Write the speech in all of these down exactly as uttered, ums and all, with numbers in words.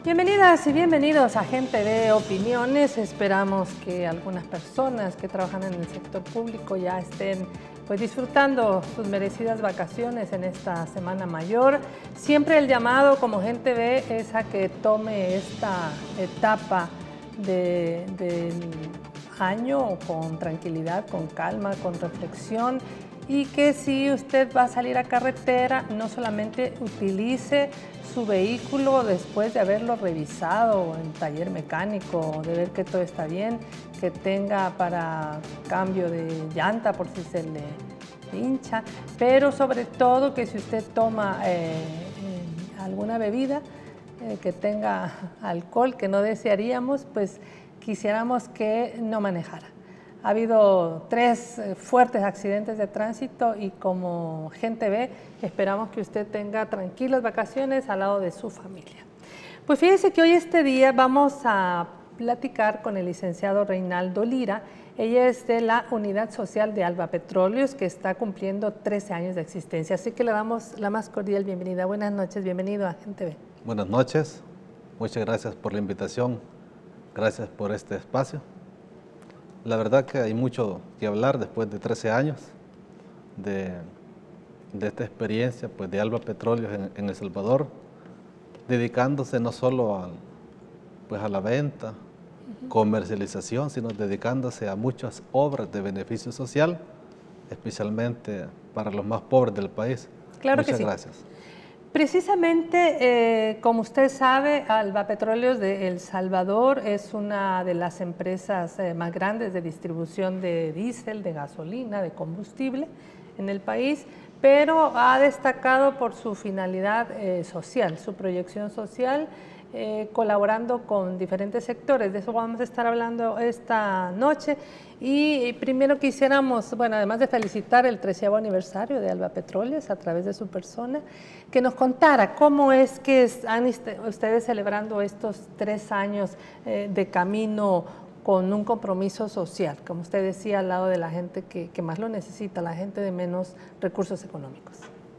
Bienvenidas y bienvenidos a Gente de Opiniones. Esperamos que algunas personas que trabajan en el sector público ya estén pues disfrutando sus merecidas vacaciones en esta Semana Mayor. Siempre el llamado como Gente ve es a que tome esta etapa de, del año con tranquilidad, con calma, con reflexión, y que si usted va a salir a carretera, no solamente utilice su vehículo después de haberlo revisado en taller mecánico, de ver que todo está bien, que tenga para cambio de llanta por si se le hincha, pero sobre todo que si usted toma eh, eh, alguna bebida eh, que tenga alcohol, que no desearíamos, pues quisiéramos que no manejara. Ha habido tres fuertes accidentes de tránsito y como Gente ve, esperamos que usted tenga tranquilas vacaciones al lado de su familia. Pues fíjese que hoy este día vamos a platicar con el licenciado Reinaldo Lira. Ella es de la Unidad Social de Alba Petróleos, que está cumpliendo trece años de existencia. Así que le damos la más cordial bienvenida. Buenas noches, bienvenido a Gente ve. Buenas noches, muchas gracias por la invitación, gracias por este espacio. La verdad que hay mucho que hablar después de trece años de, de esta experiencia pues, de Alba Petróleos en, en El Salvador, dedicándose no solo a, pues, a la venta, uh-huh. comercialización, sino dedicándose a muchas obras de beneficio social, especialmente para los más pobres del país. Claro Muchas que sí. gracias. Precisamente, eh, como usted sabe, Alba Petróleos de El Salvador es una de las empresas eh, más grandes de distribución de diésel, de gasolina, de combustible en el país, pero ha destacado por su finalidad eh, social, su proyección social, eh, colaborando con diferentes sectores. De eso vamos a estar hablando esta noche. Y primero quisiéramos, bueno, además de felicitar el treceavo aniversario de Alba Petróleos a través de su persona, que nos contara cómo es que están ustedes celebrando estos tres años eh, de camino con un compromiso social, como usted decía, al lado de la gente que, que más lo necesita, la gente de menos recursos económicos.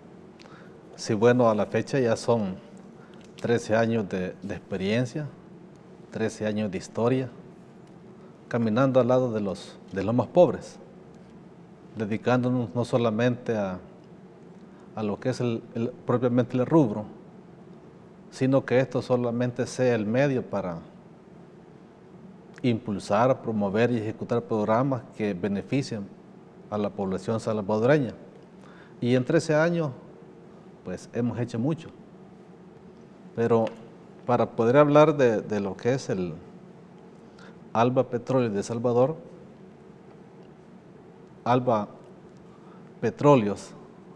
Sí, bueno, a la fecha ya son trece años de, de experiencia, trece años de historia, caminando al lado de los, de los más pobres, dedicándonos no solamente a, a lo que es el, el, propiamente el rubro, sino que esto solamente sea el medio para impulsar, promover y ejecutar programas que beneficien a la población salvadoreña. Y en trece años, pues hemos hecho mucho. Pero para poder hablar de, de lo que es el Alba Petróleos de El Salvador, Alba Petróleos,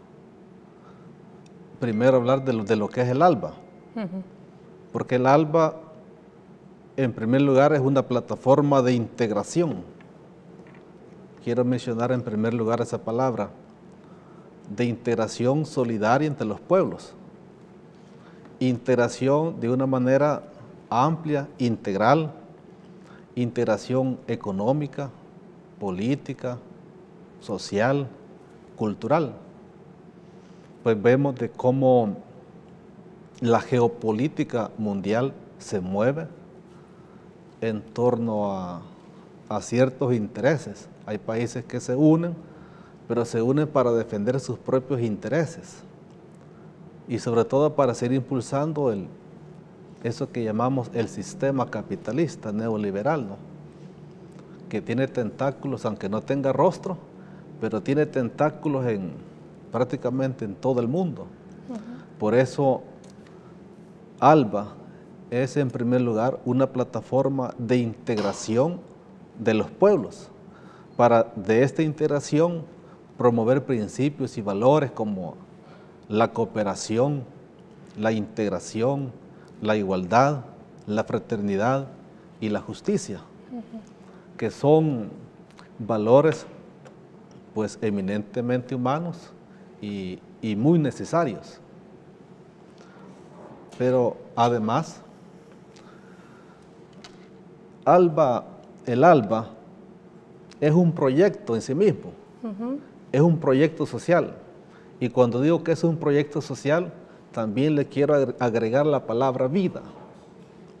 primero hablar de lo, de lo que es el Alba, uh-huh. porque el Alba, en primer lugar, es una plataforma de integración. Quiero mencionar en primer lugar esa palabra, de integración solidaria entre los pueblos. Integración de una manera amplia, integral, integración económica, política, social, cultural. Pues vemos de cómo la geopolítica mundial se mueve en torno a, a ciertos intereses. Hay países que se unen, pero se unen para defender sus propios intereses y sobre todo para seguir impulsando el, eso que llamamos el sistema capitalista neoliberal, ¿no? Que tiene tentáculos, aunque no tenga rostro, pero tiene tentáculos en, prácticamente en todo el mundo. Uh-huh. Por eso Alba es en primer lugar una plataforma de integración de los pueblos, para de esta integración promover principios y valores como la cooperación, la integración, la igualdad, la fraternidad y la justicia, uh-huh. que son valores pues eminentemente humanos y, y muy necesarios. Pero además, Alba, el Alba es un proyecto en sí mismo, uh-huh. es un proyecto social. Y cuando digo que es un proyecto social, también le quiero agregar la palabra vida,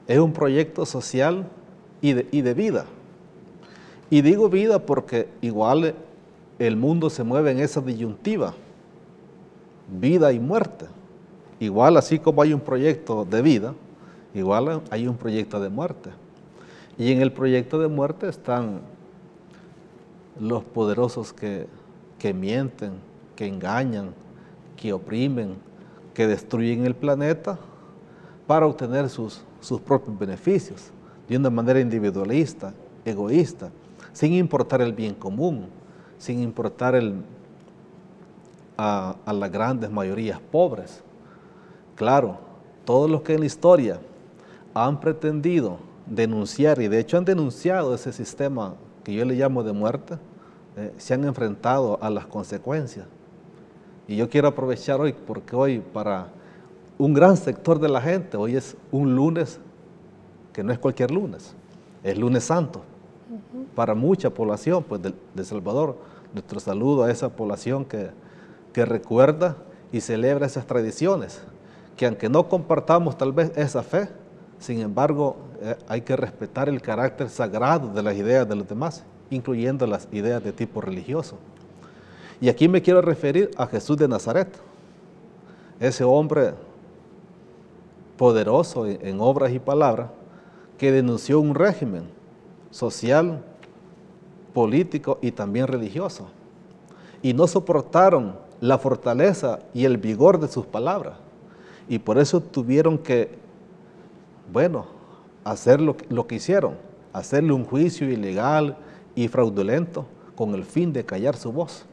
es un proyecto social y de, y de vida. Y digo vida porque igual el mundo se mueve en esa disyuntiva, vida y muerte. Igual así como hay un proyecto de vida, igual hay un proyecto de muerte. Y en el proyecto de muerte están los poderosos que, que mienten, que engañan, que oprimen, que destruyen el planeta para obtener sus, sus propios beneficios, de una manera individualista, egoísta, sin importar el bien común, sin importar el, a, a las grandes mayorías pobres. Claro, todos los que en la historia han pretendido denunciar, y de hecho han denunciado ese sistema que yo le llamo de muerte, eh, se han enfrentado a las consecuencias. Y yo quiero aprovechar hoy, porque hoy para un gran sector de la gente, hoy es un lunes que no es cualquier lunes, es lunes santo. Uh-huh. Para mucha población pues, de, de Salvador, nuestro saludo a esa población que, que recuerda y celebra esas tradiciones, que aunque no compartamos tal vez esa fe, sin embargo eh, hay que respetar el carácter sagrado de las ideas de los demás, incluyendo las ideas de tipo religioso. Y aquí me quiero referir a Jesús de Nazaret, ese hombre poderoso en, en obras y palabras, que denunció un régimen social, político y también religioso. Y no soportaron la fortaleza y el vigor de sus palabras. Y por eso tuvieron que, bueno, hacer lo, lo que hicieron, hacerle un juicio ilegal y fraudulento con el fin de callar su voz.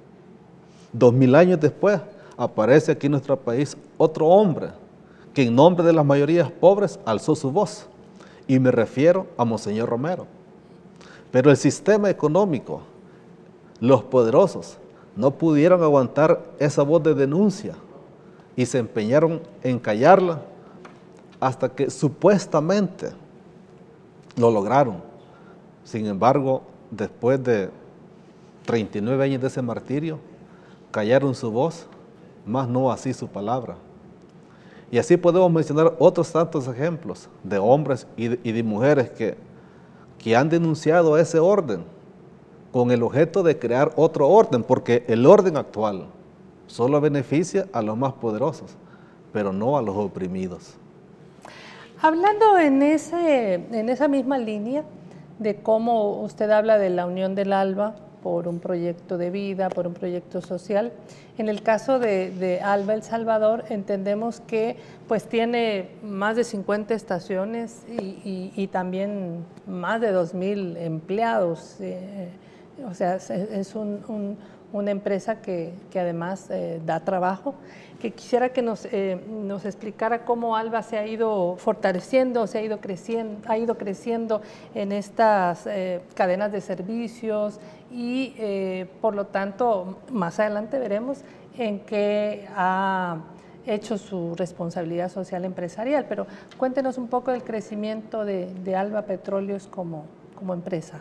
Dos mil años después aparece aquí en nuestro país otro hombre que en nombre de las mayorías pobres alzó su voz. Y me refiero a Monseñor Romero. Pero el sistema económico, los poderosos, no pudieron aguantar esa voz de denuncia y se empeñaron en callarla hasta que supuestamente lo lograron. Sin embargo, después de treinta y nueve años de ese martirio, callaron su voz, mas no así su palabra. Y así podemos mencionar otros tantos ejemplos de hombres y de, y de mujeres que, que han denunciado ese orden con el objeto de crear otro orden, porque el orden actual solo beneficia a los más poderosos, pero no a los oprimidos. Hablando en, ese, en esa misma línea de cómo usted habla de la Unión del ALBA por un proyecto de vida, por un proyecto social, en el caso de, de ALBA El Salvador entendemos que pues tiene más de cincuenta estaciones y, y, y también más de dos mil empleados, eh, o sea, es, es un, un, una empresa que, que además eh, da trabajo, que quisiera que nos, eh, nos explicara cómo ALBA se ha ido fortaleciendo, se ha ido creciendo, ha ido creciendo en estas eh, cadenas de servicios y eh, por lo tanto más adelante veremos en qué ha hecho su responsabilidad social empresarial, pero cuéntenos un poco del crecimiento de, de ALBA Petróleos como, como empresa.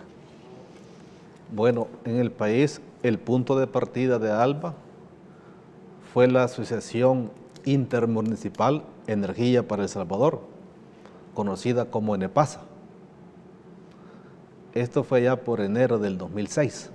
Bueno, en el país el punto de partida de ALBA fue la Asociación Intermunicipal Energía para El Salvador, conocida como ENEPASA. Esto fue ya por enero del dos mil seis.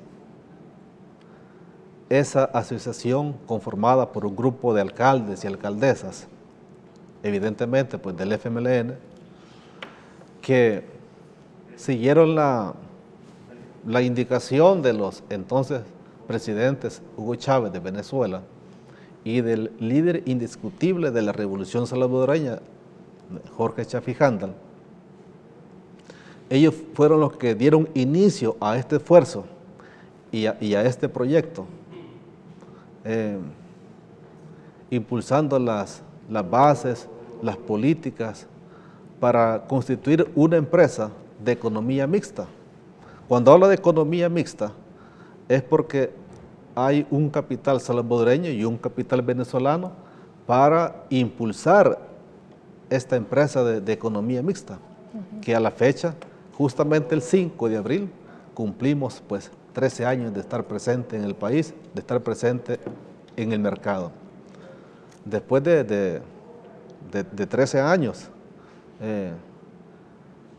Esa asociación, conformada por un grupo de alcaldes y alcaldesas, evidentemente pues del F M L N, que siguieron la, la indicación de los entonces presidentes Hugo Chávez de Venezuela y del líder indiscutible de la revolución salvadoreña, Jorge Chafí Jándal. Ellos fueron los que dieron inicio a este esfuerzo y a, y a este proyecto, eh, impulsando las, las bases, las políticas para constituir una empresa de economía mixta. Cuando hablo de economía mixta es porque hay un capital salvadoreño y un capital venezolano para impulsar esta empresa de, de economía mixta, uh-huh. que a la fecha, justamente el cinco de abril, cumplimos pues trece años de estar presente en el país, de estar presente en el mercado. Después de, de, de, de trece años, eh,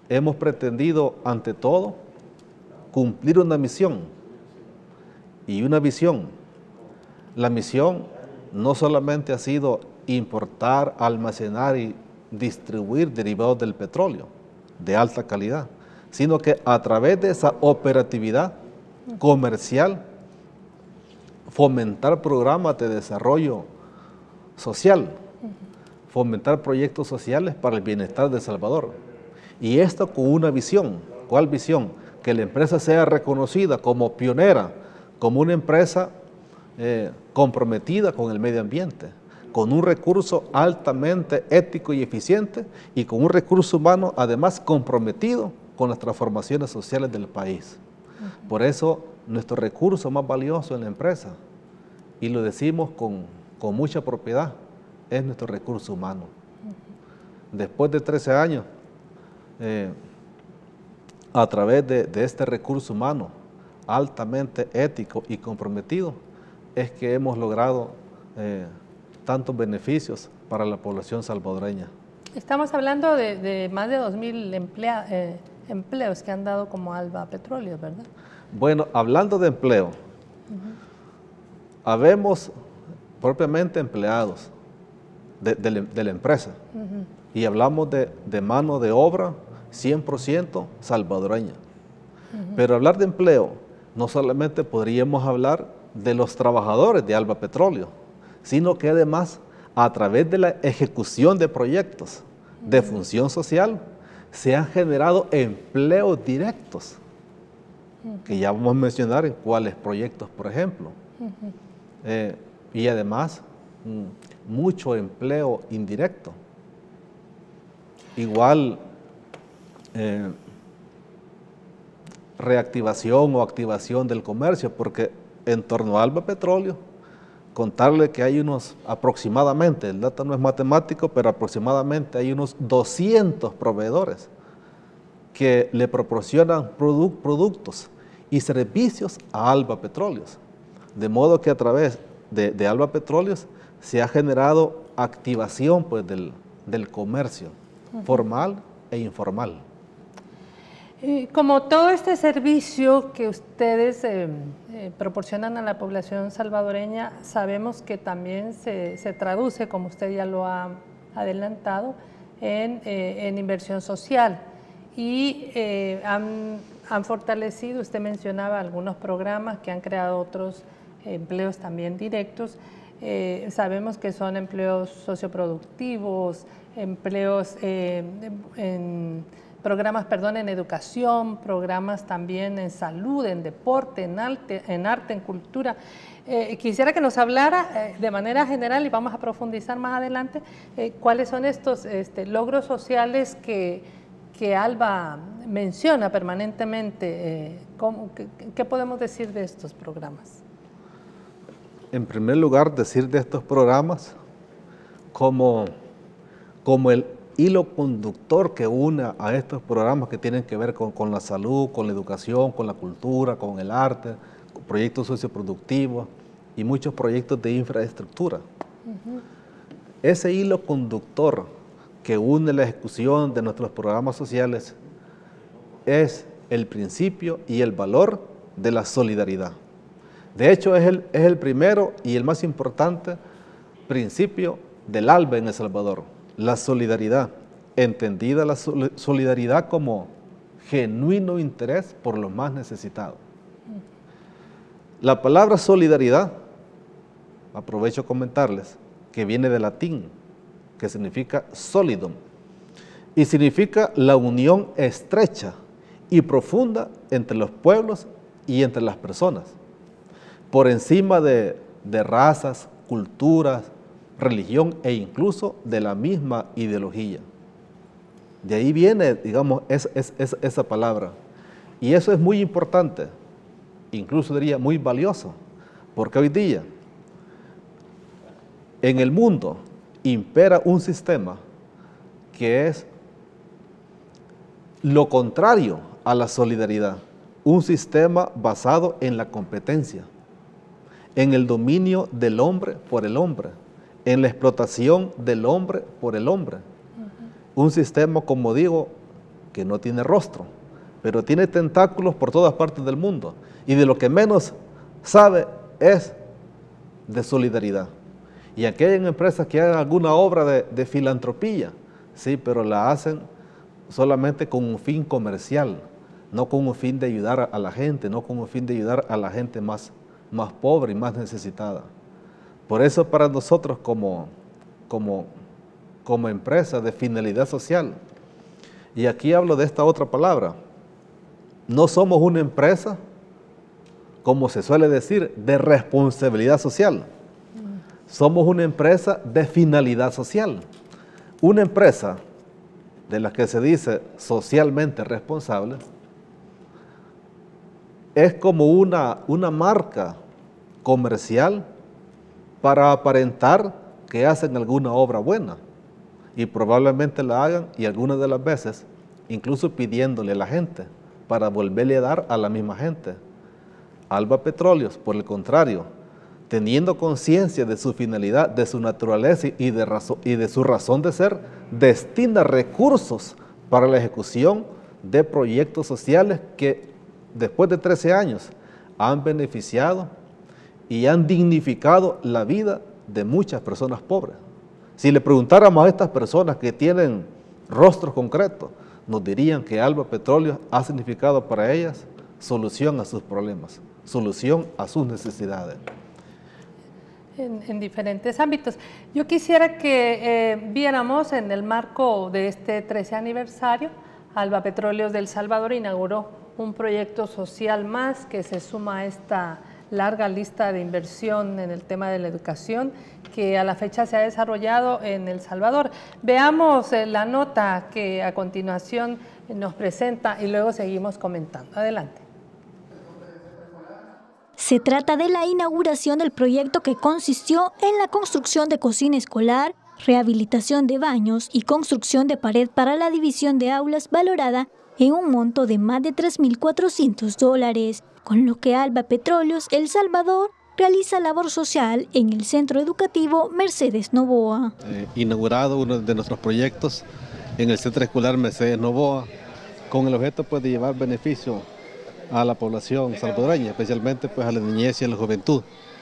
hemos pretendido, ante todo, cumplir una misión y una visión. La misión no solamente ha sido importar, almacenar y distribuir derivados del petróleo de alta calidad, sino que a través de esa operatividad comercial, fomentar programas de desarrollo social, fomentar proyectos sociales para el bienestar de El Salvador. Y esto con una visión. ¿Cuál visión? Que la empresa sea reconocida como pionera, como una empresa eh, comprometida con el medio ambiente, con un recurso altamente ético y eficiente y con un recurso humano además comprometido con las transformaciones sociales del país. Uh-huh. Por eso nuestro recurso más valioso en la empresa, y lo decimos con, con mucha propiedad, es nuestro recurso humano. Uh-huh. Después de trece años, eh, a través de, de este recurso humano altamente ético y comprometido, es que hemos logrado eh, tantos beneficios para la población salvadoreña. Estamos hablando de, de más de dos mil emplea, eh, empleos que han dado como Alba Petróleo, ¿verdad? Bueno, hablando de empleo, uh-huh. habemos propiamente empleados de, de, de la empresa, uh-huh. y hablamos de, de mano de obra cien por ciento salvadoreña. Uh-huh. Pero hablar de empleo, no solamente podríamos hablar de los trabajadores de Alba Petróleo, sino que además a través de la ejecución de proyectos uh-huh. de función social se han generado empleos directos, uh-huh. que ya vamos a mencionar en cuáles proyectos, por ejemplo. Uh-huh. eh, y además mm, mucho empleo indirecto. Igual eh, reactivación o activación del comercio, porque en torno a Alba Petróleo, contarle que hay unos aproximadamente, el dato no es matemático, pero aproximadamente hay unos doscientos proveedores que le proporcionan produ productos y servicios a Alba Petróleos. De modo que a través de, de Alba Petróleos se ha generado activación pues, del, del comercio uh-huh. formal e informal. Como todo este servicio que ustedes eh, eh, proporcionan a la población salvadoreña, sabemos que también se, se traduce, como usted ya lo ha adelantado, en, eh, en inversión social. Y eh, han, han fortalecido, usted mencionaba algunos programas que han creado otros empleos también directos. Eh, sabemos que son empleos socioproductivos, empleos eh, en... programas, perdón, en educación, programas también en salud, en deporte, en arte, en, arte, en cultura. Eh, quisiera que nos hablara eh, de manera general, y vamos a profundizar más adelante, eh, cuáles son estos este, logros sociales que, que Alba menciona permanentemente. Eh, ¿cómo, qué, ¿Qué podemos decir de estos programas? En primer lugar, decir de estos programas como, como el hilo conductor que une a estos programas que tienen que ver con, con la salud, con la educación, con la cultura, con el arte, con proyectos socioproductivos y muchos proyectos de infraestructura. Uh-huh. Ese hilo conductor que une la ejecución de nuestros programas sociales es el principio y el valor de la solidaridad. De hecho, es el, es el primero y el más importante principio del ALBA en El Salvador. La solidaridad, entendida la solidaridad como genuino interés por los más necesitados. La palabra solidaridad, aprovecho a comentarles, que viene del latín, que significa solidum, y significa la unión estrecha y profunda entre los pueblos y entre las personas, por encima de, de razas, culturas, religión e incluso de la misma ideología. De ahí viene, digamos, es, es, es, esa palabra. Y eso es muy importante, incluso diría muy valioso, porque hoy día en el mundo impera un sistema que es lo contrario a la solidaridad, un sistema basado en la competencia, en el dominio del hombre por el hombre, en la explotación del hombre por el hombre. Uh-huh. Un sistema, como digo, que no tiene rostro, pero tiene tentáculos por todas partes del mundo. Y de lo que menos sabe es de solidaridad. Y aquí hay empresas que hagan alguna obra de, de filantropía, sí, pero la hacen solamente con un fin comercial, no con un fin de ayudar a, a la gente, no con un fin de ayudar a la gente más, más pobre y más necesitada. Por eso para nosotros como, como, como empresa de finalidad social, y aquí hablo de esta otra palabra, no somos una empresa, como se suele decir, de responsabilidad social. Somos una empresa de finalidad social. Una empresa de la que se dice socialmente responsable es como una, una marca comercial para aparentar que hacen alguna obra buena, y probablemente la hagan, y algunas de las veces incluso pidiéndole a la gente para volverle a dar a la misma gente. Alba Petróleos, por el contrario, teniendo conciencia de su finalidad, de su naturaleza y de, razón, y de su razón de ser, destina recursos para la ejecución de proyectos sociales que después de trece años han beneficiado y han dignificado la vida de muchas personas pobres. Si le preguntáramos a estas personas que tienen rostros concretos, nos dirían que Alba Petróleos ha significado para ellas solución a sus problemas, solución a sus necesidades. En, en diferentes ámbitos. Yo quisiera que eh, viéramos en el marco de este trece aniversario, Alba Petróleos de El Salvador inauguró un proyecto social más que se suma a esta larga lista de inversión en el tema de la educación que a la fecha se ha desarrollado en El Salvador. Veamos eh, la nota que a continuación nos presenta y luego seguimos comentando. Adelante. Se trata de la inauguración del proyecto que consistió en la construcción de cocina escolar, rehabilitación de baños y construcción de pared para la división de aulas valorada en un monto de más de tres mil cuatrocientos dólares, con lo que Alba Petróleos El Salvador realiza labor social en el Centro Educativo Mercedes Novoa. Eh, inaugurado uno de nuestros proyectos en el Centro Escolar Mercedes Novoa, con el objeto pues, de llevar beneficio a la población salvadoreña, especialmente pues, a la niñez y a la juventud.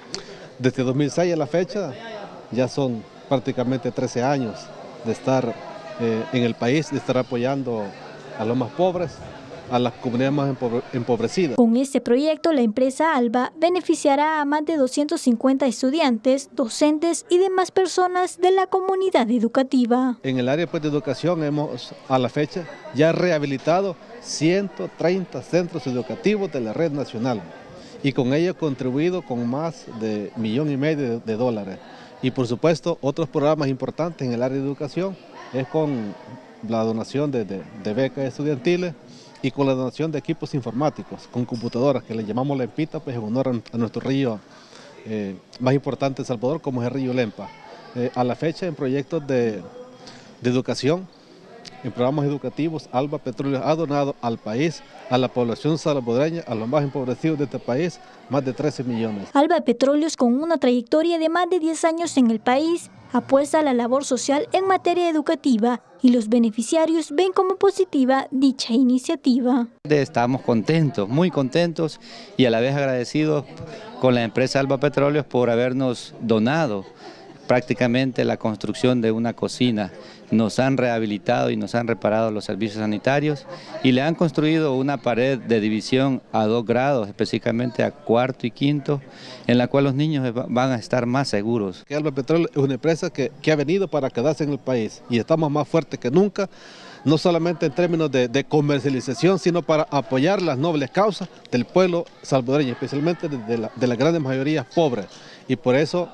Desde dos mil seis a la fecha ya son prácticamente trece años de estar eh, en el país, de estar apoyando a los más pobres, a las comunidades más empobre empobrecidas. Con este proyecto, la empresa Alba beneficiará a más de doscientos cincuenta estudiantes, docentes y demás personas de la comunidad educativa. En el área pues, de educación hemos a la fecha ya rehabilitado ciento treinta centros educativos de la red nacional y con ello contribuido con más de un millón y medio de, de dólares. Y por supuesto otros programas importantes en el área de educación es con la donación de, de, de becas estudiantiles y con la donación de equipos informáticos, con computadoras que le llamamos Lempita, pues en honor a, a nuestro río eh, más importante de Salvador, como es el río Lempa. Eh, a la fecha en proyectos de, de educación, en programas educativos, Alba Petróleos ha donado al país, a la población salvadoreña, a los más empobrecidos de este país, más de trece millones. Alba Petróleos, con una trayectoria de más de diez años en el país, apuesta a la labor social en materia educativa y los beneficiarios ven como positiva dicha iniciativa. Estamos contentos, muy contentos y a la vez agradecidos con la empresa Alba Petróleos por habernos donado prácticamente la construcción de una cocina. Nos han rehabilitado y nos han reparado los servicios sanitarios y le han construido una pared de división a dos grados, específicamente a cuarto y quinto, en la cual los niños van a estar más seguros. Alba Petróleos es una empresa que, que ha venido para quedarse en el país y estamos más fuertes que nunca, no solamente en términos de, de comercialización, sino para apoyar las nobles causas del pueblo salvadoreño, especialmente de, de, la, de las grandes mayorías pobres. Y por eso,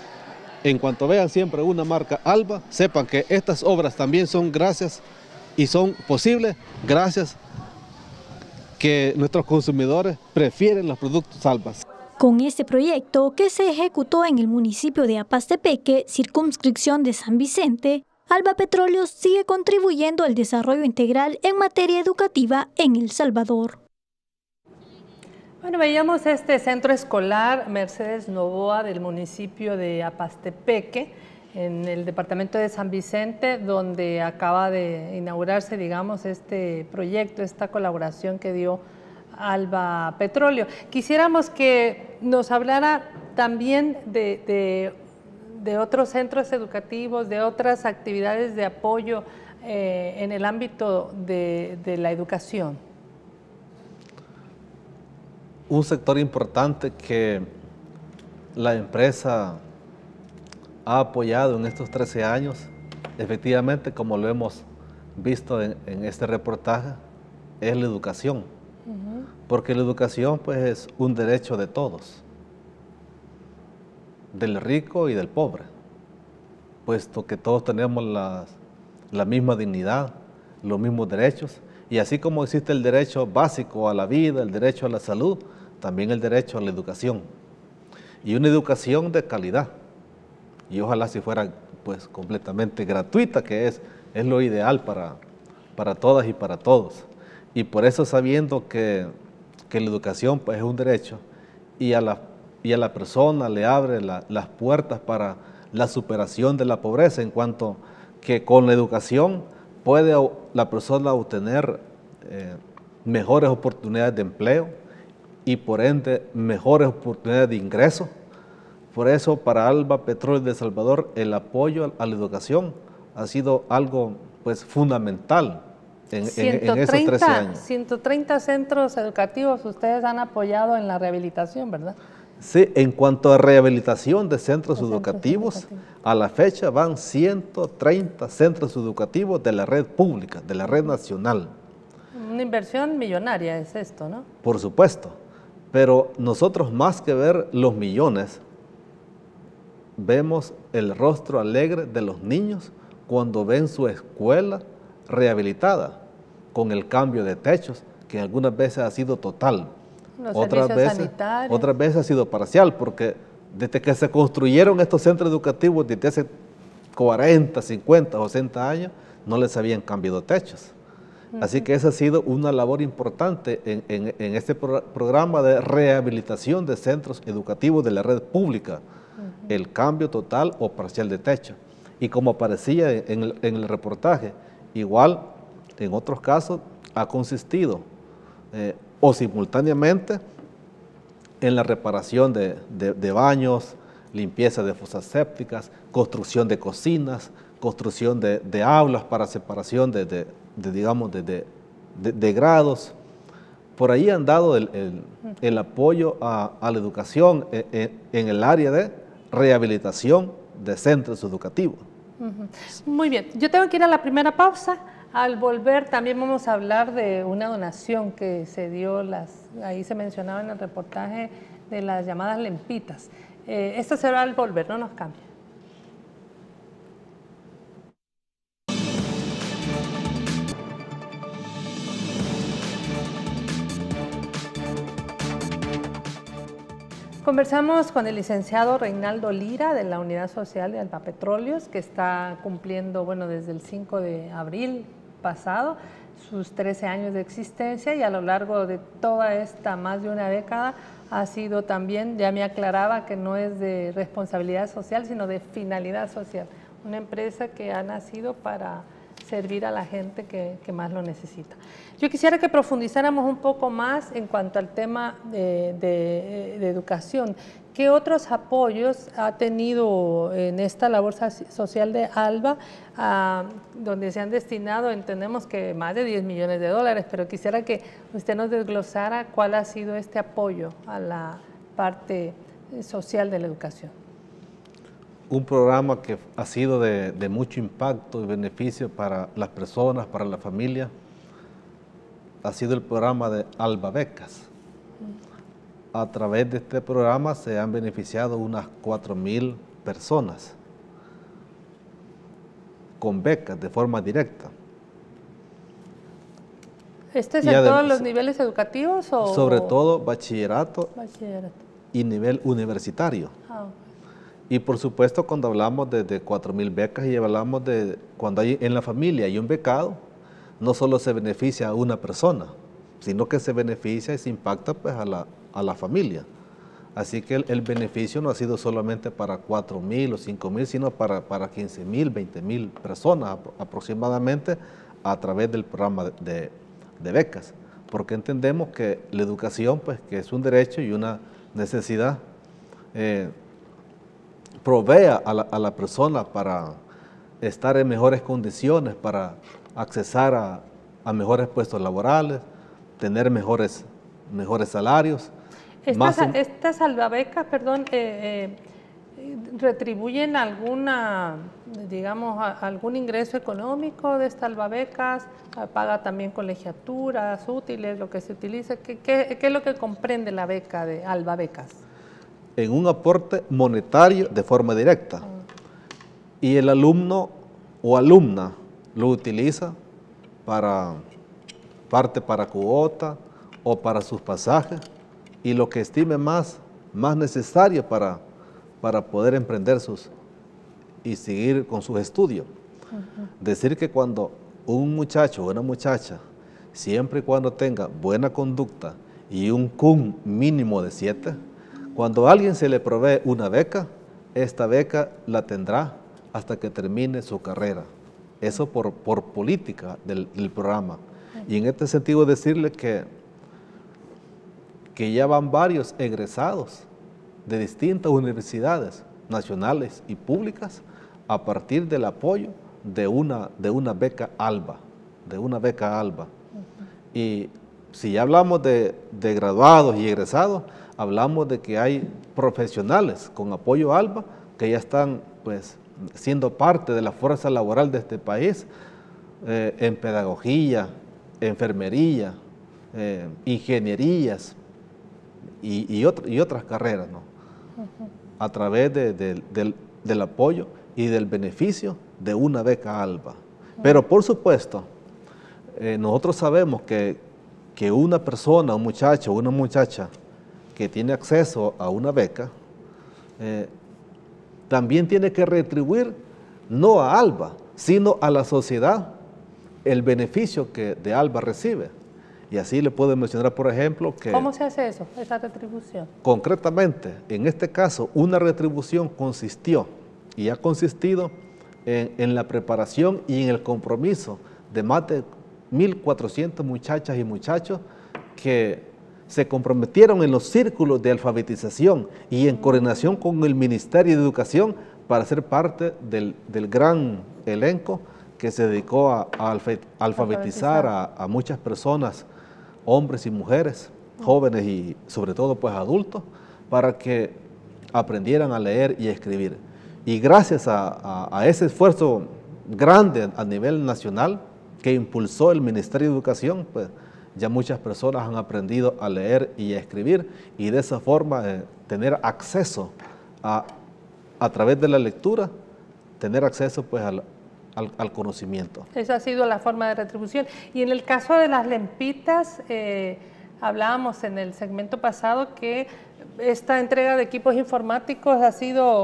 en cuanto vean siempre una marca Alba, sepan que estas obras también son gracias y son posibles gracias que nuestros consumidores prefieren los productos Alba. Con este proyecto, que se ejecutó en el municipio de Apastepeque, circunscripción de San Vicente, Alba Petróleos sigue contribuyendo al desarrollo integral en materia educativa en El Salvador. Bueno, veíamos este centro escolar Mercedes Novoa del municipio de Apastepeque, en el departamento de San Vicente, donde acaba de inaugurarse, digamos, este proyecto, esta colaboración que dio Alba Petróleo. Quisiéramos que nos hablara también de, de, de otros centros educativos, de otras actividades de apoyo eh, en el ámbito de, de la educación. Un sector importante que la empresa ha apoyado en estos trece años, efectivamente, como lo hemos visto en, en este reportaje, es la educación. Uh-huh. Porque la educación pues, es un derecho de todos, del rico y del pobre, puesto que todos tenemos la, la misma dignidad, los mismos derechos, y así como existe el derecho básico a la vida, el derecho a la salud, también el derecho a la educación, y una educación de calidad. Y ojalá si fuera pues completamente gratuita, que es, es lo ideal para, para todas y para todos. Y por eso, sabiendo que, que la educación pues es un derecho y a la, y a la persona le abre la, las puertas para la superación de la pobreza, en cuanto que con la educación puede la persona obtener eh, mejores oportunidades de empleo y por ende mejores oportunidades de ingreso. Por eso, para Alba Petróleo de El Salvador, el apoyo a la educación ha sido algo pues, fundamental en, en, en esos trece años. ciento treinta centros educativos ustedes han apoyado en la rehabilitación, ¿verdad? Sí, en cuanto a rehabilitación de centros Los educativos, centros educativos, a la fecha van ciento treinta centros educativos de la red pública, de la red nacional. Una inversión millonaria es esto, ¿no? Por supuesto, pero nosotros más que ver los millones, vemos el rostro alegre de los niños cuando ven su escuela rehabilitada, con el cambio de techos, que algunas veces ha sido total, los otras veces, sanitarios. otras veces ha sido parcial, porque desde que se construyeron estos centros educativos, desde hace cuarenta, cincuenta, sesenta años, no les habían cambiado techos. Uh-huh. Así que esa ha sido una labor importante en, en, en este pro programa de rehabilitación de centros educativos de la red pública, el cambio total o parcial de techo. Y como aparecía en el, en el reportaje, igual en otros casos ha consistido eh, o simultáneamente en la reparación de, de, de baños, limpieza de fosas sépticas, construcción de cocinas, construcción de, de aulas para separación de, de, de digamos, de, de, de, de grados. Por ahí han dado el, el, el apoyo a, a la educación en, en, en el área de rehabilitación de centros educativos. Uh-huh. Muy bien, yo tengo que ir a la primera pausa. Al volver también vamos a hablar de una donación que se dio, las, ahí se mencionaba en el reportaje de las llamadas lempitas. Eh, esto será al volver, no nos cambie. Conversamos con el licenciado Reinaldo Lira de la Unidad Social de Alba Petróleos, que está cumpliendo, bueno, desde el cinco de abril pasado, sus trece años de existencia, y a lo largo de toda esta más de una década ha sido también, ya me aclaraba que no es de responsabilidad social, sino de finalidad social. Una empresa que ha nacido para servir a la gente que, que más lo necesita. Yo quisiera que profundizáramos un poco más en cuanto al tema de, de, de educación. ¿Qué otros apoyos ha tenido en esta labor social de Alba, uh, donde se han destinado, entendemos que más de diez millones de dólares, pero quisiera que usted nos desglosara cuál ha sido este apoyo a la parte social de la educación? Un programa que ha sido de, de mucho impacto y beneficio para las personas, para la familia, ha sido el programa de Alba Becas. A través de este programa se han beneficiado unas cuatro mil personas con becas de forma directa. ¿Este es y en además, todos los niveles educativos? O, sobre todo bachillerato, bachillerato y nivel universitario. Ah, okay. Y por supuesto, cuando hablamos de, de cuatro mil becas y hablamos de cuando hay en la familia hay un becado, no solo se beneficia a una persona, sino que se beneficia y se impacta pues, a, la, a la familia. Así que el, el beneficio no ha sido solamente para cuatro mil o cinco mil, sino para, para quince mil, veinte mil personas aproximadamente a través del programa de, de becas. Porque entendemos que la educación, pues, que es un derecho y una necesidad, eh, provea a la, a la persona para estar en mejores condiciones, para accesar a, a mejores puestos laborales, tener mejores, mejores salarios. Estas, un... estas salvabecas, perdón, eh, eh, ¿retribuyen alguna, digamos, a, algún ingreso económico de estas salvabecas? ¿Paga también colegiaturas, útiles, lo que se utiliza? ¿Qué, qué, qué es lo que comprende la beca de Alba Becas? En un aporte monetario de forma directa. Mm. Y el alumno o alumna lo utiliza para parte para cuota o para sus pasajes y lo que estime más, más necesario para, para poder emprender sus y seguir con sus estudios. Uh-huh. Decir que cuando un muchacho o una muchacha, siempre y cuando tenga buena conducta y un C U M mínimo de siete, cuando a alguien se le provee una beca, esta beca la tendrá hasta que termine su carrera. Eso por, por política del, del programa. Y en este sentido decirle que, que ya van varios egresados de distintas universidades nacionales y públicas a partir del apoyo de una, de una beca ALBA, de una beca ALBA. Uh-huh. Y si ya hablamos de, de graduados y egresados, hablamos de que hay profesionales con apoyo ALBA que ya están, pues, siendo parte de la fuerza laboral de este país, eh, en pedagogía, enfermería, eh, ingenierías y, y, otro, y otras carreras, ¿no? Uh-huh. A través de, de, del, del apoyo y del beneficio de una beca ALBA. Uh-huh. Pero por supuesto, eh, nosotros sabemos que, que una persona, un muchacho o una muchacha que tiene acceso a una beca, eh, también tiene que retribuir no a ALBA, sino a la sociedad el beneficio que de ALBA recibe. Y así le puedo mencionar, por ejemplo, que... ¿Cómo se hace eso, esa retribución? Concretamente, en este caso, una retribución consistió y ha consistido en, en la preparación y en el compromiso de más de mil cuatrocientas muchachas y muchachos que se comprometieron en los círculos de alfabetización y en coordinación con el Ministerio de Educación para ser parte del, del gran elenco que se dedicó a, a alfabetizar a, a muchas personas, hombres y mujeres, jóvenes y sobre todo pues adultos, para que aprendieran a leer y a escribir. Y gracias a, a, a ese esfuerzo grande a nivel nacional que impulsó el Ministerio de Educación, pues ya muchas personas han aprendido a leer y a escribir y de esa forma eh, tener acceso a, a través de la lectura, tener acceso pues al, al, al conocimiento. Esa ha sido la forma de retribución. Y en el caso de las lempitas, eh, hablábamos en el segmento pasado que esta entrega de equipos informáticos ha sido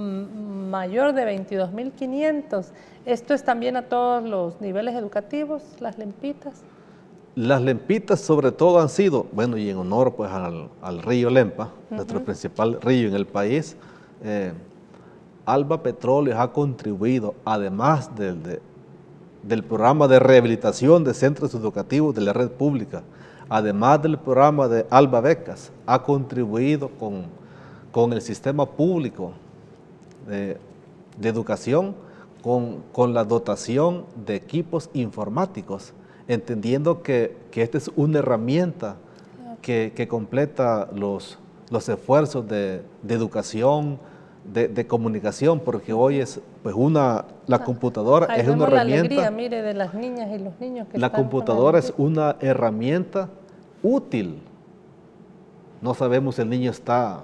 mayor de veintidós mil quinientos. ¿Esto es también a todos los niveles educativos, las lempitas? Las lempitas sobre todo han sido, bueno, y en honor pues al, al río Lempa, uh-huh. nuestro principal río en el país, eh, Alba Petróleos ha contribuido, además del, de, del programa de rehabilitación de centros educativos de la red pública, además del programa de Alba Becas, ha contribuido con, con el sistema público de, de educación, con, con la dotación de equipos informáticos, entendiendo que, que esta es una herramienta que, que completa los, los esfuerzos de, de educación, de, de comunicación, porque hoy es pues una, la computadora Ahí es una la herramienta. Alegría, mire, de las niñas y los niños que La están computadora es una herramienta útil. No sabemos si el niño está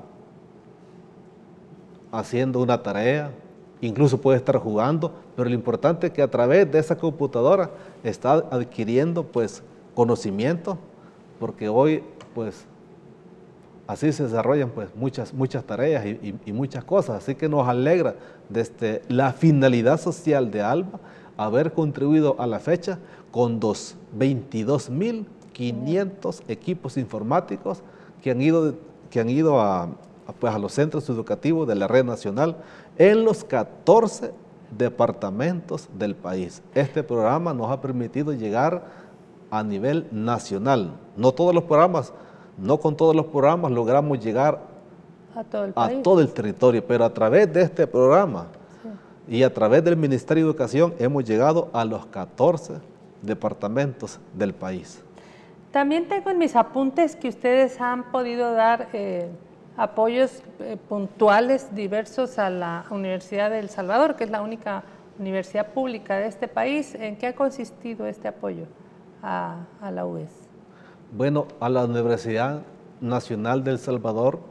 haciendo una tarea, incluso puede estar jugando, pero lo importante es que a través de esa computadora está adquiriendo pues conocimiento, porque hoy pues así se desarrollan pues muchas, muchas tareas y, y, y muchas cosas, así que nos alegra desde la finalidad social de Alba haber contribuido a la fecha con dos, veintidós mil quinientos equipos informáticos que han ido, que han ido a, pues, a los centros educativos de la red nacional en los catorce departamentos del país. Este programa nos ha permitido llegar a nivel nacional. No todos los programas, no con todos los programas logramos llegar a todo el, a todo el territorio, pero a través de este programa sí. y a través del Ministerio de Educación hemos llegado a los catorce departamentos del país. También tengo en mis apuntes que ustedes han podido dar eh, apoyos eh, puntuales diversos a la Universidad de El Salvador, que es la única universidad pública de este país. ¿En qué ha consistido este apoyo a, a la U E S? Bueno, a la Universidad Nacional de El Salvador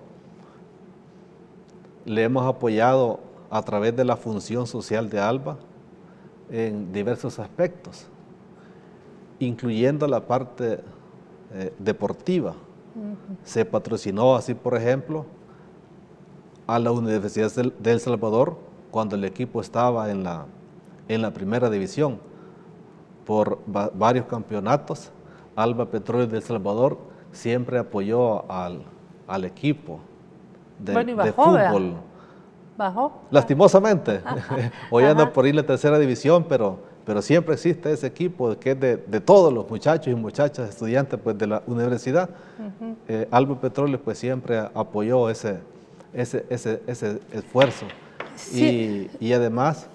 le hemos apoyado a través de la función social de ALBA en diversos aspectos, incluyendo la parte eh, deportiva. Uh-huh. Se patrocinó así, por ejemplo, a la Universidad de El Salvador cuando el equipo estaba en la, en la primera división por va varios campeonatos. ALBA Petróleo de El Salvador siempre apoyó al, al equipo de, bueno, y bajó, de fútbol. ¿verdad? ¿Bajó? Lastimosamente, hoy anda por ir la tercera división, pero, pero siempre existe ese equipo que es de, de todos los muchachos y muchachas estudiantes pues, de la universidad. Uh-huh. eh, ALBA Petróleo pues siempre apoyó ese, ese, ese, ese esfuerzo. Sí. Y, y además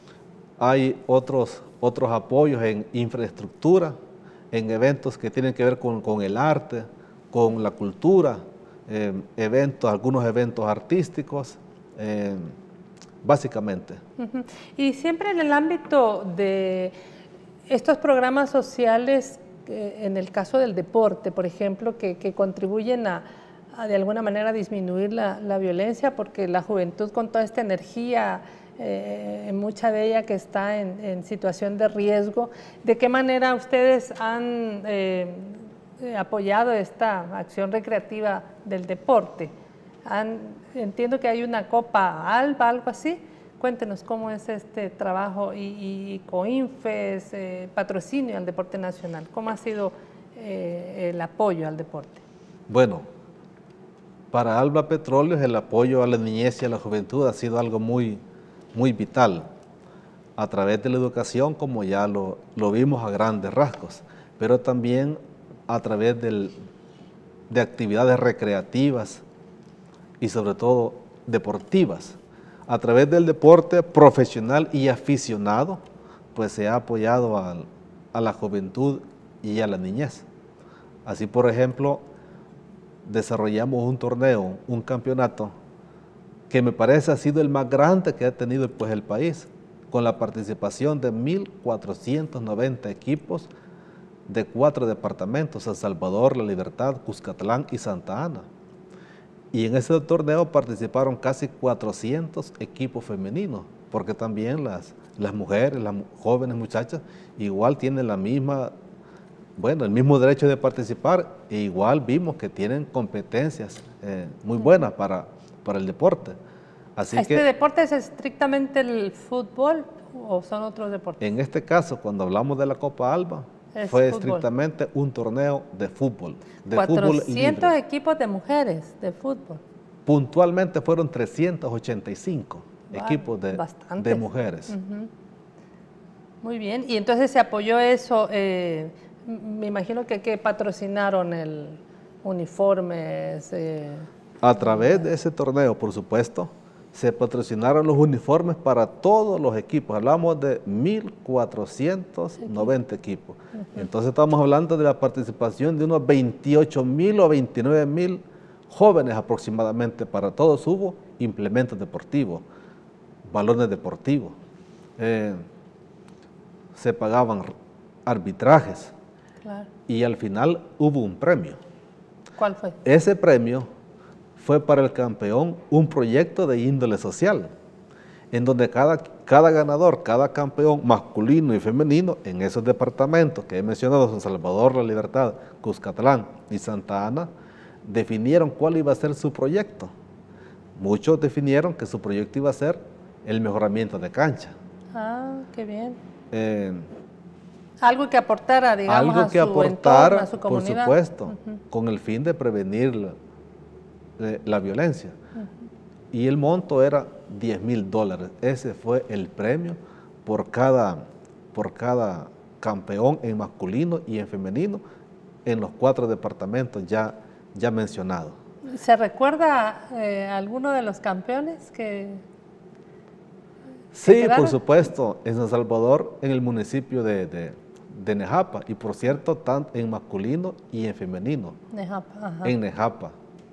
hay otros, otros apoyos en infraestructura, en eventos que tienen que ver con, con el arte, con la cultura, eh, eventos, algunos eventos artísticos, eh, básicamente. Uh-huh. Y siempre en el ámbito de estos programas sociales, eh, en el caso del deporte, por ejemplo, que, que contribuyen a, a de alguna manera disminuir la, la violencia, porque la juventud con toda esta energía, Eh, mucha de ella que está en, en situación de riesgo. ¿De qué manera ustedes han eh, apoyado esta acción recreativa del deporte? Han, entiendo que hay una Copa ALBA, algo así. Cuéntenos cómo es este trabajo y, y COINFES, eh, patrocinio al deporte nacional. ¿Cómo ha sido eh, el apoyo al deporte? Bueno, para ALBA Petróleos el apoyo a la niñez y a la juventud ha sido algo muy muy vital, a través de la educación, como ya lo, lo vimos a grandes rasgos, pero también a través del, de actividades recreativas y sobre todo deportivas. A través del deporte profesional y aficionado, pues se ha apoyado a, a la juventud y a la niñez. Así, por ejemplo, desarrollamos un torneo, un campeonato, que me parece ha sido el más grande que ha tenido pues, el país, con la participación de mil cuatrocientos noventa equipos de cuatro departamentos, El Salvador, La Libertad, Cuscatlán y Santa Ana. Y en ese torneo participaron casi cuatrocientos equipos femeninos, porque también las, las mujeres, las jóvenes muchachas, igual tienen la misma, bueno, el mismo derecho de participar, e igual vimos que tienen competencias eh, muy buenas para para el deporte. Así ¿Este que, deporte es estrictamente el fútbol o son otros deportes? En este caso, cuando hablamos de la Copa ALBA, es fue fútbol. Estrictamente un torneo de fútbol, de cuatrocientos fútbol libre. Equipos de mujeres de fútbol. Puntualmente fueron trescientos ochenta y cinco wow, equipos de, de mujeres. Uh-huh. Muy bien, y entonces se apoyó eso, eh, me imagino que, que patrocinaron el uniformes. Eh, A través de ese torneo, por supuesto, se patrocinaron los uniformes para todos los equipos. Hablamos de mil cuatrocientos noventa equipos. Uh-huh. Entonces estamos hablando de la participación de unos veintiocho mil o veintinueve mil jóvenes aproximadamente. Para todos hubo implementos deportivos, balones deportivos. Eh, se pagaban arbitrajes. Claro. Y al final hubo un premio. ¿Cuál fue? Ese premio fue para el campeón un proyecto de índole social, en donde cada, cada ganador, cada campeón masculino y femenino en esos departamentos que he mencionado, San Salvador, La Libertad, Cuscatlán y Santa Ana, definieron cuál iba a ser su proyecto. Muchos definieron que su proyecto iba a ser el mejoramiento de cancha. Ah, qué bien. Eh, algo que aportara, digamos, algo a que su aportara, entorno, a su comunidad. Por supuesto, uh-huh. con el fin de prevenir eh, la violencia. Uh-huh. Y el monto era diez mil dólares. Ese fue el premio por cada, por cada campeón en masculino y en femenino en los cuatro departamentos ya, ya mencionados. ¿Se recuerda eh, alguno de los campeones que, sí, que por supuesto, en San Salvador, en el municipio de, de, de Nejapa, y por cierto, tanto en masculino y en femenino. Nejapa, ajá. En Nejapa.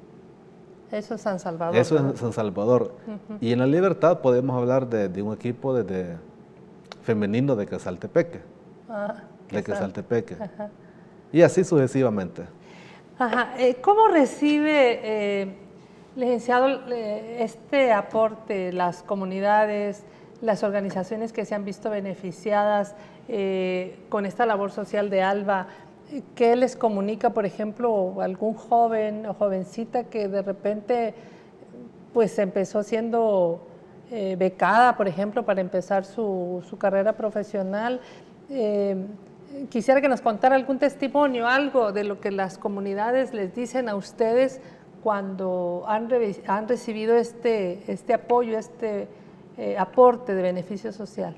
Eso es San Salvador. Eso ¿verdad? es San Salvador. Uh-huh. Y en La Libertad podemos hablar de, de un equipo de, de femenino de Quezaltepeque. Ah, de Quezaltepeque. Ajá. Y así sucesivamente. Ajá. ¿Cómo recibe, eh, licenciado, este aporte las comunidades, las organizaciones que se han visto beneficiadas eh, con esta labor social de ALBA? ¿Qué les comunica, por ejemplo, algún joven o jovencita que de repente pues empezó siendo eh, becada, por ejemplo, para empezar su, su carrera profesional? Eh, quisiera que nos contara algún testimonio, algo de lo que las comunidades les dicen a ustedes cuando han, re, han recibido este, este apoyo, este eh, aporte de beneficio social.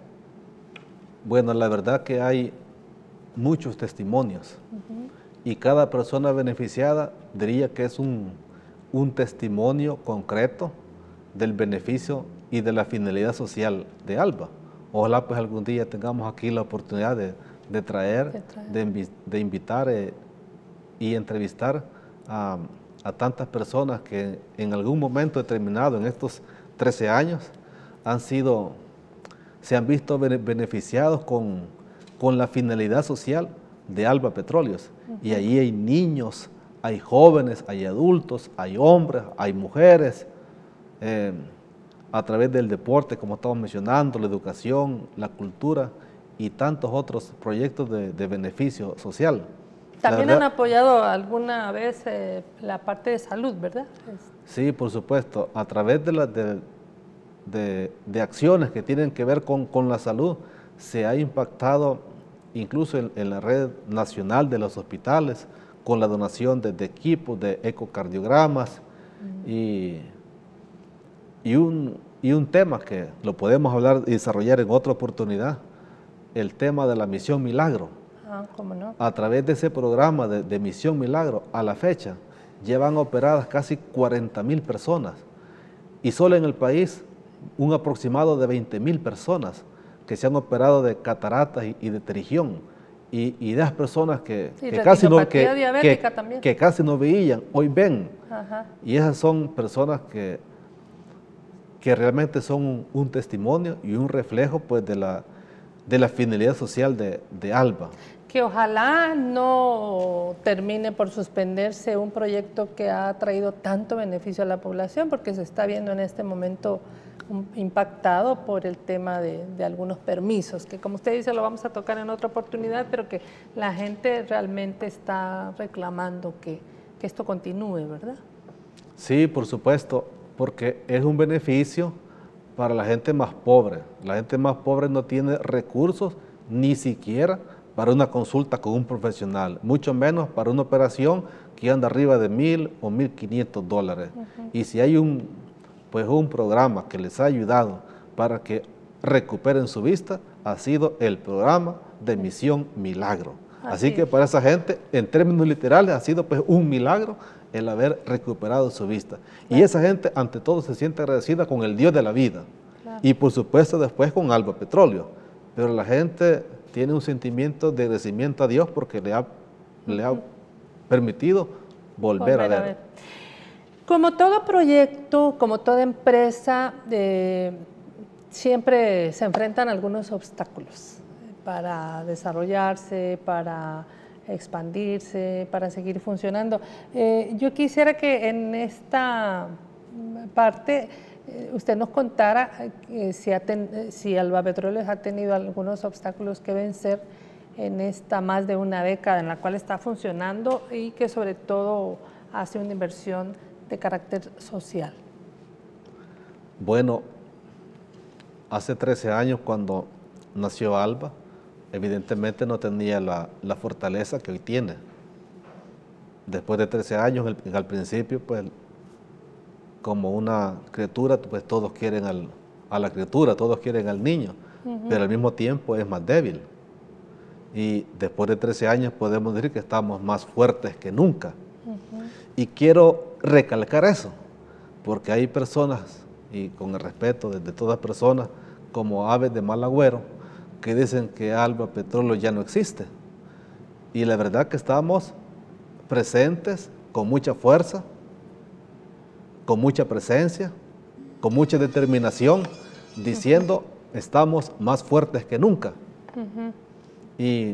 Bueno, la verdad que hay muchos testimonios. Uh-huh. Y cada persona beneficiada diría que es un, un testimonio concreto del beneficio y de la finalidad social de ALBA. Ojalá pues algún día tengamos aquí la oportunidad de, de traer, de, traer. de, de invitar eh, y entrevistar a, a tantas personas que en algún momento determinado en estos trece años han sido, se han visto beneficiados con, con la finalidad social de ALBA Petróleos. Uh-huh. Y allí hay niños, hay jóvenes, hay adultos, hay hombres, hay mujeres, eh, a través del deporte, como estamos mencionando, la educación, la cultura y tantos otros proyectos de, de beneficio social. También verdad, han apoyado alguna vez eh, la parte de salud, ¿verdad? Sí, por supuesto, a través de, la, de, de, de acciones que tienen que ver con, con la salud, se ha impactado incluso en, en la red nacional de los hospitales, con la donación de, de equipos, de ecocardiogramas, uh-huh. y Y un, y un tema que lo podemos hablar y desarrollar en otra oportunidad, el tema de la Misión Milagro. Ah, ¿cómo no? A través de ese programa de, de Misión Milagro, a la fecha, llevan operadas casi cuarenta mil personas. Y solo en el país, un aproximado de veinte mil personas que se han operado de cataratas y, y de pterigión. Y, y de las personas que, sí, que, casi no, que, que, que casi no veían, hoy ven. Ajá. Y esas son personas que... que realmente son un, un testimonio y un reflejo pues, de, la, de la finalidad social de, de ALBA. Que ojalá no termine por suspenderse un proyecto que ha traído tanto beneficio a la población, porque se está viendo en este momento un, impactado por el tema de, de algunos permisos, que como usted dice lo vamos a tocar en otra oportunidad, pero que la gente realmente está reclamando que, que esto continúe, ¿verdad? Sí, por supuesto, porque es un beneficio para la gente más pobre. La gente más pobre no tiene recursos ni siquiera para una consulta con un profesional, mucho menos para una operación que anda arriba de mil o mil quinientos dólares. Uh-huh. Y si hay un, pues un programa que les ha ayudado para que recuperen su vista, ha sido el programa de Misión Milagro. Así, Así que para esa gente, en términos literales, ha sido pues un milagro el haber recuperado su vista. Claro. Y esa gente, ante todo, se siente agradecida con el Dios de la vida. Claro. Y por supuesto después con ALBA Petróleo. Pero la gente tiene un sentimiento de agradecimiento a Dios porque le ha, uh-huh. le ha permitido volver, volver a, ver. a ver. Como todo proyecto, como toda empresa, eh, siempre se enfrentan algunos obstáculos para desarrollarse, para expandirse, para seguir funcionando. Eh, yo quisiera que en esta parte eh, usted nos contara eh, si, ten, si ALBA Petróleos ha tenido algunos obstáculos que vencer en esta más de una década en la cual está funcionando y que sobre todo hace una inversión de carácter social. Bueno, hace trece años cuando nació ALBA, evidentemente no tenía la, la fortaleza que hoy tiene. Después de trece años, el, al principio, pues como una criatura, pues todos quieren al, a la criatura, todos quieren al niño, uh-huh. pero al mismo tiempo es más débil. Y después de trece años podemos decir que estamos más fuertes que nunca. Uh-huh. Y quiero recalcar eso, porque hay personas, y con el respeto de, de todas personas, como aves de mal agüero, que dicen que Alba Petróleo ya no existe. Y la verdad que estamos presentes con mucha fuerza, con mucha presencia, con mucha determinación, diciendo uh-huh. estamos más fuertes que nunca. Uh-huh. Y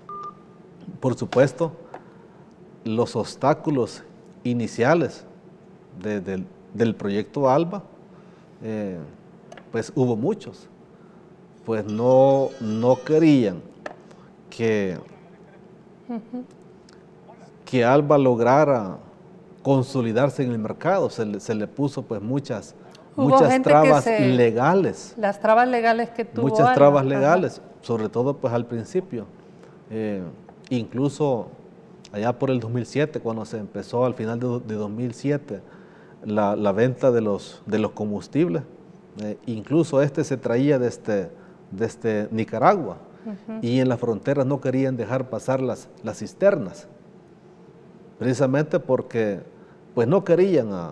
por supuesto, los obstáculos iniciales de, de, del proyecto Alba, eh, pues hubo muchos. Pues no, no querían que, uh-huh. que Alba lograra consolidarse en el mercado. Se le, se le puso pues muchas, muchas trabas se, legales. Las trabas legales que tuvo Muchas Alba. trabas legales, ajá. sobre todo pues al principio. Eh, incluso allá por el dos mil siete, cuando se empezó al final de, de dos mil siete la, la venta de los, de los combustibles, eh, incluso este se traía desde, desde Nicaragua, uh-huh. y en las fronteras no querían dejar pasar las, las cisternas, precisamente porque pues no querían a,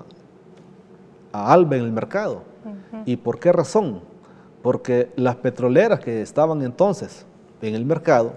a Alba en el mercado. Uh-huh. ¿Y por qué razón? Porque las petroleras que estaban entonces en el mercado,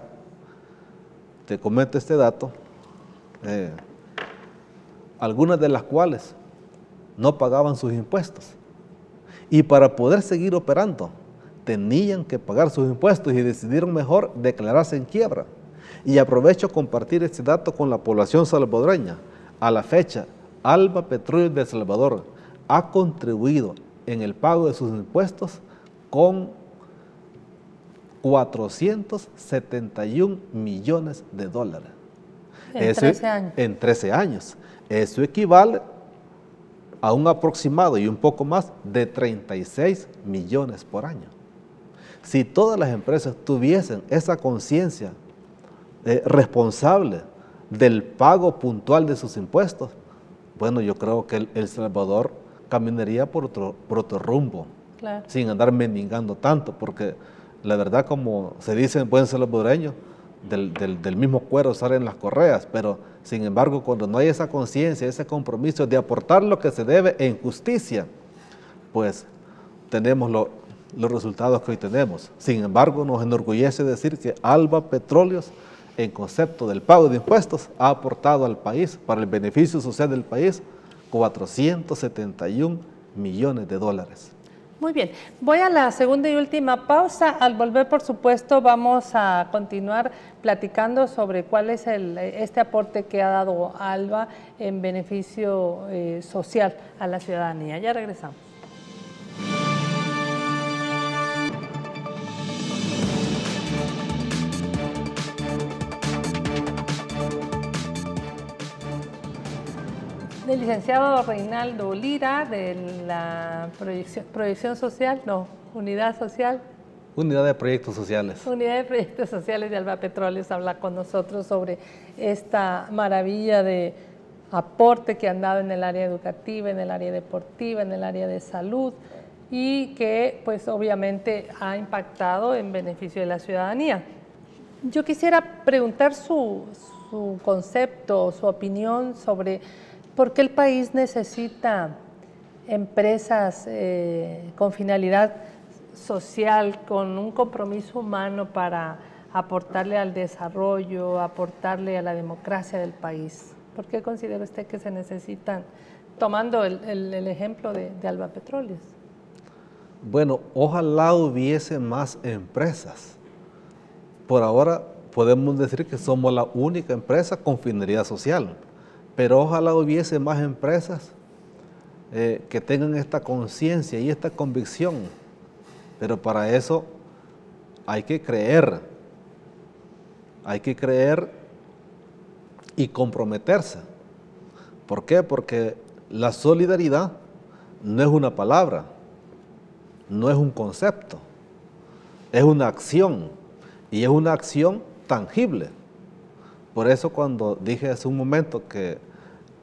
te comento este dato, eh, algunas de las cuales no pagaban sus impuestos, y para poder seguir operando tenían que pagar sus impuestos y decidieron mejor declararse en quiebra. Y aprovecho compartir este dato con la población salvadoreña. A la fecha, Alba Petróleo de El Salvador ha contribuido en el pago de sus impuestos con cuatrocientos setenta y un millones de dólares. En Eso, trece años. En trece años. Eso equivale a un aproximado y un poco más de treinta y seis millones por año. Si todas las empresas tuviesen esa conciencia eh, responsable del pago puntual de sus impuestos, bueno, yo creo que el, el Salvador caminaría por otro, por otro rumbo, claro. sin andar mendigando tanto, porque la verdad, como se dice en buen salvadoreño, del, del, del mismo cuero salen las correas, pero sin embargo, cuando no hay esa conciencia, ese compromiso de aportar lo que se debe en justicia, pues tenemos lo, los resultados que hoy tenemos. Sin embargo, nos enorgullece decir que Alba Petróleos, en concepto del pago de impuestos, ha aportado al país, para el beneficio social del país, cuatrocientos setenta y un millones de dólares. Muy bien, voy a la segunda y última pausa. Al volver, por supuesto, vamos a continuar platicando sobre cuál es el, este aporte que ha dado Alba en beneficio eh, social a la ciudadanía. Ya regresamos. Del licenciado Reinaldo Lira, de la proyección, proyección social, no, unidad social. Unidad de Proyectos Sociales. Unidad de Proyectos Sociales de Alba Petróleos habla con nosotros sobre esta maravilla de aporte que han dado en el área educativa, en el área deportiva, en el área de salud, y que pues obviamente ha impactado en beneficio de la ciudadanía. Yo quisiera preguntar su, su concepto, su opinión sobre ¿por qué el país necesita empresas eh, con finalidad social, con un compromiso humano para aportarle al desarrollo, aportarle a la democracia del país? ¿Por qué considera usted que se necesitan, tomando el, el, el ejemplo de, de Alba Petróleos? Bueno, ojalá hubiese más empresas. Por ahora podemos decir que somos la única empresa con finalidad social. Pero ojalá hubiese más empresas eh, que tengan esta conciencia y esta convicción. Pero para eso hay que creer, hay que creer y comprometerse. ¿Por qué? Porque la solidaridad no es una palabra, no es un concepto, es una acción, y es una acción tangible. Por eso cuando dije hace un momento que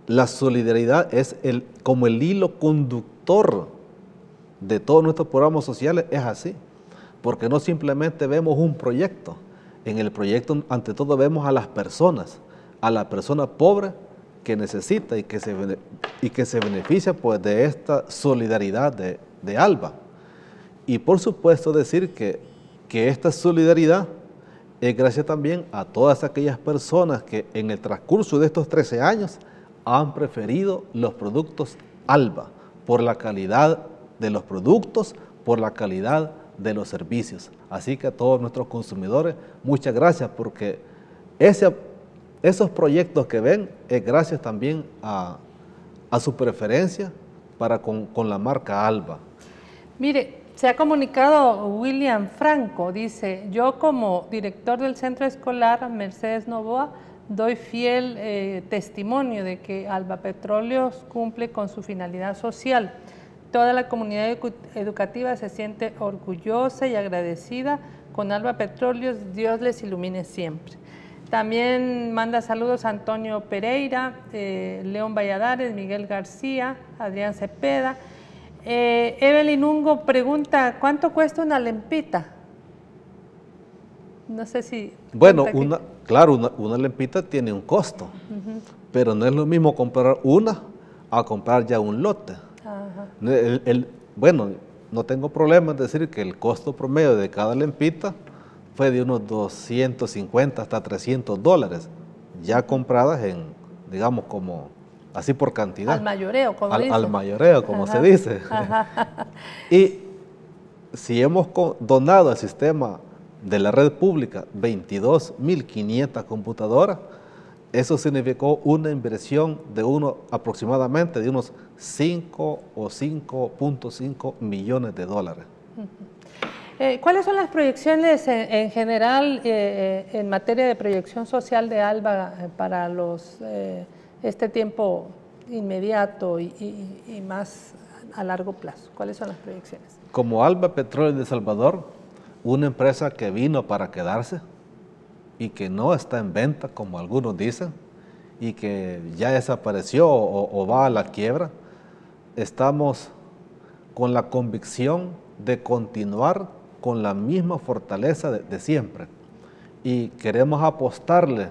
la solidaridad es el, como el hilo conductor de todos nuestros programas sociales, es así, porque no simplemente vemos un proyecto, en el proyecto ante todo vemos a las personas, a la persona pobre que necesita y que se, y que se beneficia pues, de esta solidaridad de, de ALBA. Y por supuesto decir que, que esta solidaridad es gracias también a todas aquellas personas que en el transcurso de estos trece años han preferido los productos ALBA por la calidad de los productos, por la calidad de los servicios. Así que a todos nuestros consumidores, muchas gracias porque ese, esos proyectos que ven es gracias también a, a su preferencia para con, con la marca ALBA. Mire, se ha comunicado William Franco, dice, yo como director del centro escolar Mercedes Novoa, doy fiel eh, testimonio de que ALBA Petróleos cumple con su finalidad social. Toda la comunidad edu educativa se siente orgullosa y agradecida con ALBA Petróleos, Dios les ilumine siempre. También manda saludos a Antonio Pereira, eh, León Valladares, Miguel García, Adrián Cepeda. Eh, Evelyn Ungo pregunta, ¿cuánto cuesta una lempita? No sé si... Bueno, una, claro, una, una lempita tiene un costo, uh-huh. pero no es lo mismo comprar una a comprar ya un lote. Uh-huh. el, el, bueno, no tengo problema en decir que el costo promedio de cada lempita fue de unos doscientos cincuenta hasta trescientos dólares, ya compradas en, digamos, como así por cantidad. Al mayoreo, como al, dice. Al mayoreo, como Ajá. se dice. Y si hemos donado al sistema de la red pública veintidós mil quinientas computadoras, eso significó una inversión de uno aproximadamente de unos cinco o cinco punto cinco millones de dólares. Eh, ¿Cuáles son las proyecciones en, en general eh, en materia de proyección social de ALBA eh, para los, eh, este tiempo inmediato y, y, y más a largo plazo? ¿Cuáles son las proyecciones? Como ALBA Petróleos de Salvador, una empresa que vino para quedarse y que no está en venta, como algunos dicen, y que ya desapareció o, o va a la quiebra, estamos con la convicción de continuar con la misma fortaleza de, de siempre. Y queremos apostarle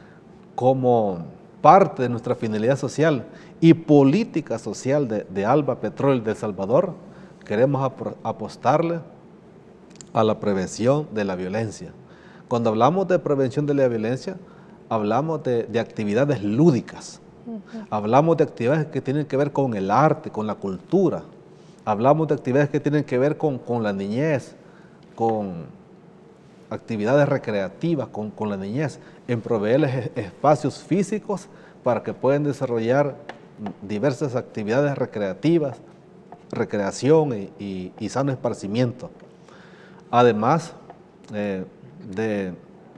como parte de nuestra finalidad social y política social de, de ALBA Petróleos de El Salvador, queremos ap apostarle a la prevención de la violencia. Cuando hablamos de prevención de la violencia, hablamos de, de actividades lúdicas, uh-huh. hablamos de actividades que tienen que ver con el arte, con la cultura, hablamos de actividades que tienen que ver con, con la niñez, con actividades recreativas con, con la niñez, en proveerles espacios físicos para que puedan desarrollar diversas actividades recreativas, recreación y, y, y sano esparcimiento. Además eh, de,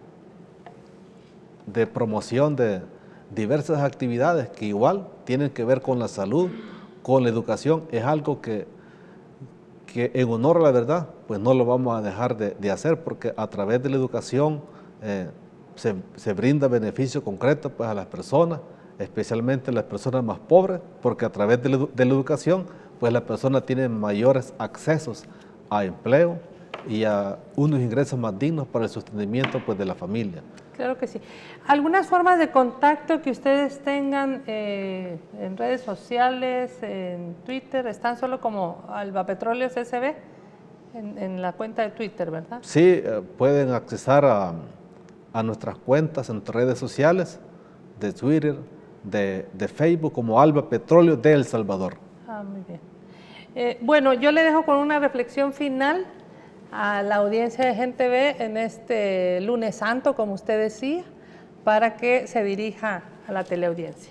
de promoción de diversas actividades que igual tienen que ver con la salud, con la educación, es algo que, que en honor a la verdad, pues no lo vamos a dejar de, de hacer, porque a través de la educación eh, se, se brinda beneficio concreto pues, a las personas, especialmente a las personas más pobres, porque a través de la, de la educación, pues las personas tienen mayores accesos a empleo y a unos ingresos más dignos para el sostenimiento pues, de la familia. Claro que sí. ¿Algunas formas de contacto que ustedes tengan eh, en redes sociales, en Twitter? ¿Están solo como ALBA Petróleos S B en, en la cuenta de Twitter, verdad? Sí, eh, pueden accesar a, a nuestras cuentas en redes sociales, de Twitter, de, de Facebook, como ALBA Petróleos de El Salvador. Ah, muy bien. Eh, bueno, yo le dejo con una reflexión final a la audiencia de Gente Ve en este lunes santo, como usted decía, para que se dirija a la teleaudiencia.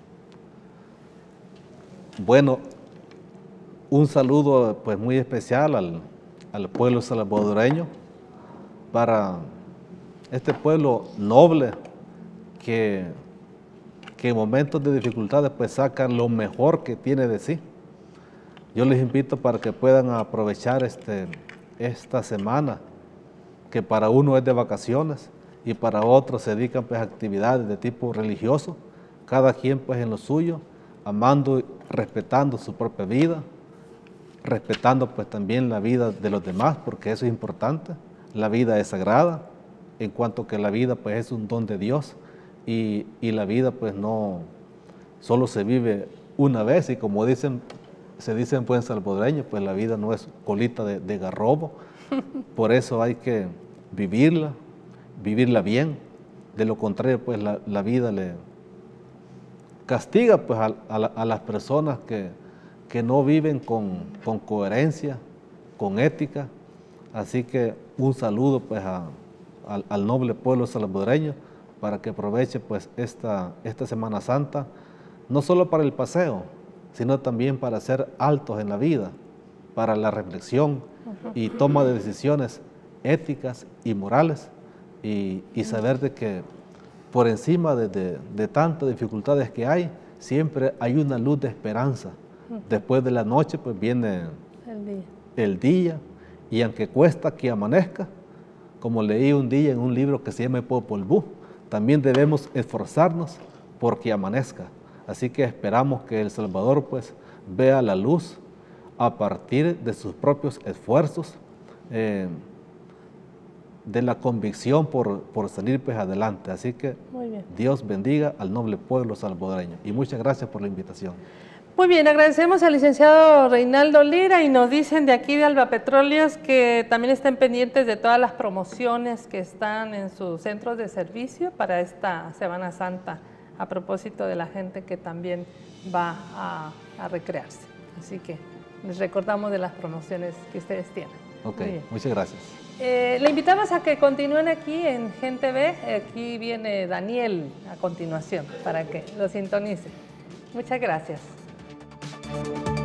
Bueno, un saludo pues muy especial al, al pueblo salvadoreño, para este pueblo noble que, que en momentos de dificultades pues sacan lo mejor que tiene de sí. Yo les invito para que puedan aprovechar este esta semana, que para uno es de vacaciones y para otros se dedican pues, a actividades de tipo religioso, cada quien pues en lo suyo, amando, respetando su propia vida, respetando pues también la vida de los demás, porque eso es importante. La vida es sagrada, en cuanto que la vida pues es un don de Dios, y, y la vida pues no solo se vive una vez, y como dicen, se dice en buen salvadoreño, pues la vida no es colita de, de garrobo, por eso hay que vivirla, vivirla bien. De lo contrario pues la, la vida le castiga pues a, a, la, a las personas que, que no viven con, con coherencia, con ética. Así que un saludo pues a, a, al noble pueblo salvadoreño para que aproveche pues esta, esta Semana Santa, no solo para el paseo, sino también para hacer altos en la vida, para la reflexión y toma de decisiones éticas y morales, y, y saber de que por encima de, de, de tantas dificultades que hay, siempre hay una luz de esperanza. Después de la noche pues viene el día. el día, y aunque cuesta que amanezca, como leí un día en un libro que se llama Popol Vuh, también debemos esforzarnos porque amanezca. Así que esperamos que El Salvador pues vea la luz a partir de sus propios esfuerzos, eh, de la convicción por, por salir pues adelante. Así que Muy bien. Dios bendiga al noble pueblo salvadoreño, y muchas gracias por la invitación. Muy bien, agradecemos al licenciado Reinaldo Lira, y nos dicen de aquí de Alba Petróleos que también estén pendientes de todas las promociones que están en sus centros de servicio para esta Semana Santa, a propósito de la gente que también va a, a recrearse. Así que les recordamos de las promociones que ustedes tienen. Ok, muchas gracias. Eh, le invitamos a que continúen aquí en Gen T V. Aquí viene Daniel a continuación para que lo sintonice. Muchas gracias.